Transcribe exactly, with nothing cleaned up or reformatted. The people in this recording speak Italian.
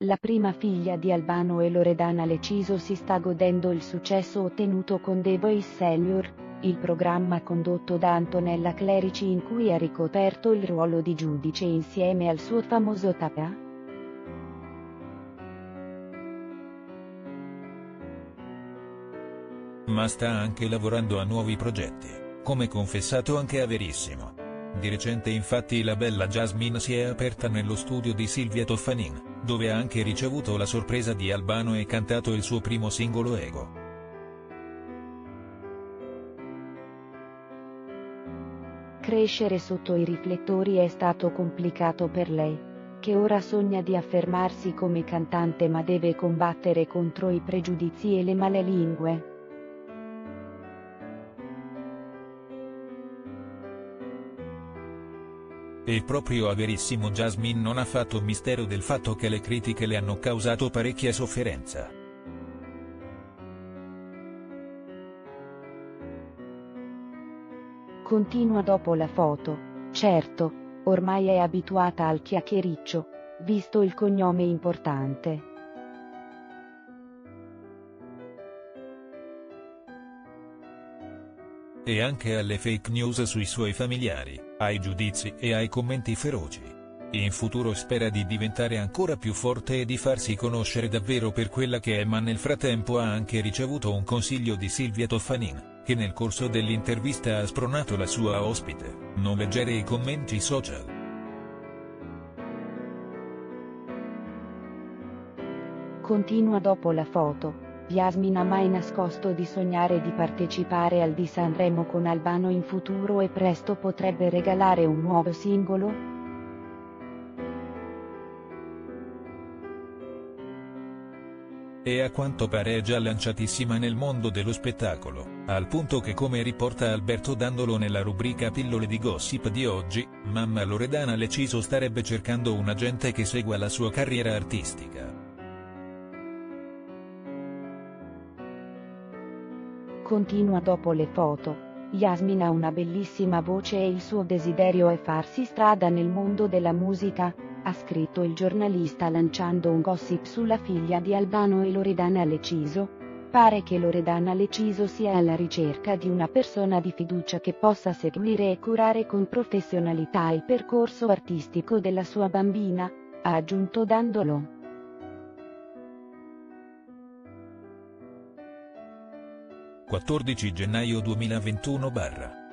La prima figlia di Albano e Loredana Leciso si sta godendo il successo ottenuto con The Voice Senior, il programma condotto da Antonella Clerici in cui ha ricoperto il ruolo di giudice insieme al suo famoso papà. Ma sta anche lavorando a nuovi progetti, come confessato anche a Verissimo. Di recente infatti la bella Jasmine si è aperta nello studio di Silvia Toffanin, dove ha anche ricevuto la sorpresa di Albano e cantato il suo primo singolo Ego. Crescere sotto i riflettori è stato complicato per lei, che ora sogna di affermarsi come cantante ma deve combattere contro i pregiudizi e le malelingue. E proprio a Verissimo Jasmine non ha fatto mistero del fatto che le critiche le hanno causato parecchia sofferenza. Continua dopo la foto: certo, ormai è abituata al chiacchiericcio, visto il cognome importante. E anche alle fake news sui suoi familiari, ai giudizi e ai commenti feroci. In futuro spera di diventare ancora più forte e di farsi conoscere davvero per quella che è, ma nel frattempo ha anche ricevuto un consiglio di Silvia Toffanin, che nel corso dell'intervista ha spronato la sua ospite: non leggere i commenti social. Continua dopo la foto: Yasmin ha mai nascosto di sognare di partecipare al di Sanremo con Albano in futuro e presto potrebbe regalare un nuovo singolo? E a quanto pare è già lanciatissima nel mondo dello spettacolo, al punto che, come riporta Alberto Dandolo nella rubrica Pillole di Gossip di oggi, mamma Loredana Leciso starebbe cercando un agente che segua la sua carriera artistica. Continua dopo le foto: Yasmin ha una bellissima voce e il suo desiderio è farsi strada nel mondo della musica, ha scritto il giornalista lanciando un gossip sulla figlia di Albano e Loredana Leciso. Pare che Loredana Leciso sia alla ricerca di una persona di fiducia che possa seguire e curare con professionalità il percorso artistico della sua bambina, ha aggiunto Dandolo. quattordici gennaio duemilaventuno barra